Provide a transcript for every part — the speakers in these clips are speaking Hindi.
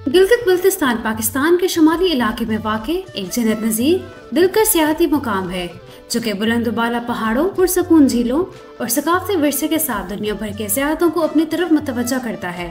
गिलगित बल्तिस्तान पाकिस्तान के शुमाली इलाके में वाक़े एक जन्नत नज़ीर दिलकश सियाहती मुकाम है जो कि बुलंद-बाला पहाड़ों, पुरसकून झीलों और सकाफती विरसे के साथ दुनिया भर के सियाहतों को अपनी तरफ मुतवज्जा करता है।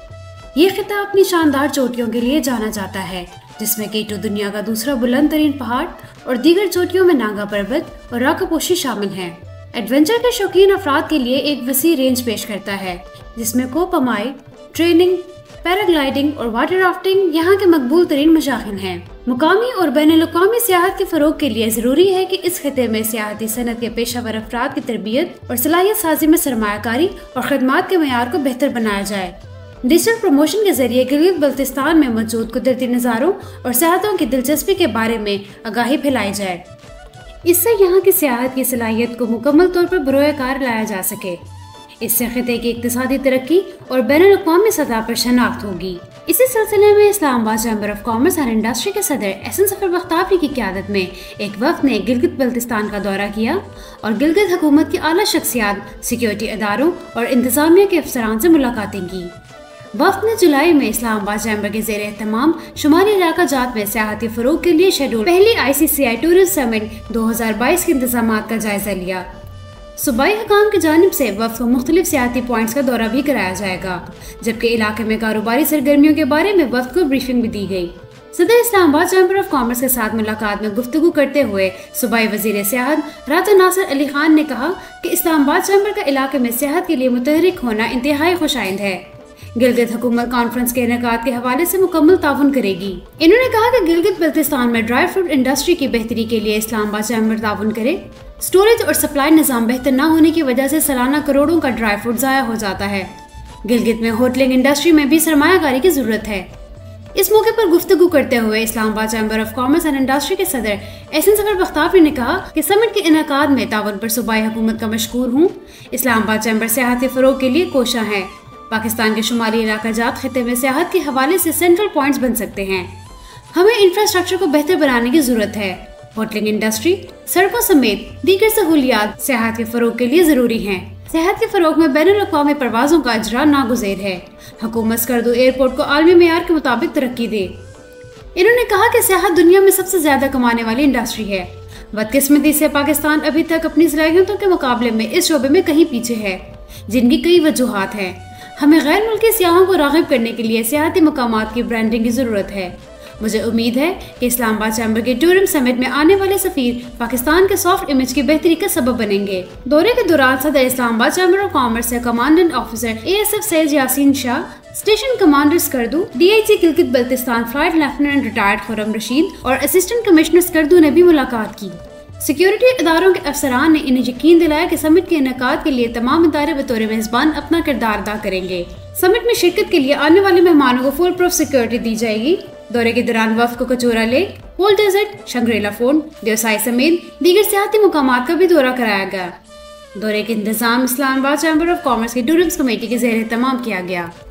ये खिता अपनी शानदार चोटियों के लिए जाना जाता है, जिसमें केटू दुनिया का दूसरा बुलंद तरीन पहाड़ और दीगर चोटियों में नागा पर्वत और राकापोशी शामिल हैं। एडवेंचर के शौकीन अफराद के लिए एक वसी रेंज पेश करता है, जिसमें कोपमाई, ट्रेनिंग, पैराग्लाइडिंग और वाटर राफ्टिंग यहाँ के मकबूल तरीन मशागिल हैं। मुकामी और बैनुल-अक़वामी सियाहत के फ़रोग़ के लिए ज़रूरी है कि इस खिते में सियाहती सनत के पेशावर अफराद की तरबियत और सलाहियत साजी में सरमायाकारी और खदमात के मयार को बेहतर बनाया जाए। डिजिटल प्रमोशन के जरिए गिलगित बल्तिस्तान में मौजूद कुदरती नज़ारों और सियाहतों की दिलचस्पी के बारे में आगाही फैलाई जाए। इससे यहाँ की सियाहत की सलाहियत को मुकम्मल तौर पर बरोए कार लाया जा सके। इससे खिते की इक़्तिसादी तरक्की और बैनुल-अक़वामी सतह पर शनाख्त होगी। इसी सिलसिले में Islamabad chamber of commerce and industry के सदर एहसन ज़फ़र बख्तावरी की क़यादत में एक वफ़द ने गिलगित बल्तिस्तान का दौरा किया और गिलगित हुकूमत की आला शख्सियात, सिक्योरिटी इदारों और इंतज़ामिया के अफसरान से मुलाकातें की। वफ़द ने जुलाई में इस्लामाबाद चैम्बर के ज़ेर एहतमाम शुमाली इलाका जात में सियाहती फ़रोग़ के लिए शेड्यूल पहली ICCI टूरिस्ट समिट 2022 के इंतज़ामात का जायजा लिया। सूबाई हुकाम की जानिब से वफ़द को मुख्तलिफ सियाहती पॉइंट्स का दौरा भी कराया जाएगा, जबकि इलाके में कारोबारी सरगर्मियों के बारे में वफ़द को ब्रीफिंग भी दी गई। सदर इस्लामाबाद चैम्बर ऑफ कॉमर्स के साथ मुलाकात में गुफ्तगू करते हुए सूबाई वज़ीर सियाहत राता नासिर अली खान ने कहा कि इस्लामाबाद चैम्बर का इलाके में सियाहत के लिए मुतहर्रिक होना इंतहाई खुशाइंद है। गिलगित हुकूमत कॉन्फ्रेंस के इनेकाद के हवाले से मुकम्मल ताउन करेगी। इन्होंने कहा कि गिलगित बल्तिस्तान में ड्राई फ्रूट इंडस्ट्री की बेहतरी के लिए इस्लामाबाद चैम्बर ताउन करे। स्टोरेज और सप्लाई निज़ाम बेहतर न होने की वजह से सालाना करोड़ों का ड्राई फ्रूट ज़ाया हो जाता है। गिलगित में होटलिंग इंडस्ट्री में भी सरमायाकारी की ज़रूरत है। इस मौके पर गुफ्तगू करते हुए Islamabad chamber of commerce and industry के सदर एहसन ज़फ़र बख्तावरी ने कहा कि समिट के इनेकाद में ताउन पर सूबाई हुकूमत का मशकूर हूँ। इस्लामाबाद चैम्बर सियाहती फ़रोग़ के लिए कोशा है। पाकिस्तान के शुमाली इलाका जात खिते में सियाहत के हवाले से सेंट्रल पॉइंट्स बन सकते हैं। हमें इंफ्रास्ट्रक्चर को बेहतर बनाने की ज़रूरत है। होटलिंग इंडस्ट्री, सड़कों समेत दीगर सहूलियात सियाहत के फ़रोग़ के लिए ज़रूरी हैं। सियाहत के फ़रोग़ में बैनुल-अक़वामी परवाज़ों का इजरा नागुज़ेर है। हुकूमत स्कर्दू एयरपोर्ट को आलमी मेयार के मुताबिक तरक्की दे। इन्होंने कहा कि सियाहत दुनिया में सबसे ज़्यादा कमाने वाली इंडस्ट्री है। बदकिस्मती से पाकिस्तान अभी तक अपनी सलाहियतों के मुकाबले में इस शोबे में कहीं पीछे है, जिनकी कई वजूहात हैं। हमें गैर मुल्की सियाहों को राग़िब करने के लिए सियाहती मकामात की ब्रांडिंग की ज़रूरत है। मुझे उम्मीद है कि इस्लामाबाद चैम्बर के टूरिज्म समिट में आने वाले सफ़ीर पाकिस्तान के सॉफ्ट इमेज की बेहतरी का सबब बनेंगे। दौरे के दौरान सदर इस्लामाबाद चैम्बर ऑफ कॉमर्स से commandant officer ASF Syed Yasin Shah, station commander Skardu, DIG Gilgit Baltistan flight lieutenant retired Khurram Rashid और असिस्टेंट कमिश्नर स्कर्दू ने भी मुलाकात की। सिक्योरिटी इदारों के अफसरान ने इन्हें यकीन दिलाया कि समिट के इनेकाद के लिए तमाम इदारे बतौर मेज़बान अपना किरदार अदा करेंगे। समिट में शिरकत के लिए आने वाले मेहमानों को फुल प्रूफ सिक्योरिटी दी जाएगी। दौरे के दौरान वफ़द को कचोरा लेक, पोल डेजर्ट, शंग्रीला फोर्ट, देवसाई समेत दीगर सियाहती मुकामात का भी दौरा कराया गया। दौरे के इंतजाम इस्लामाबाद चैम्बर ऑफ कॉमर्स की टूरिज्म कमेटी के ज़ेर एहतमाम किया गया।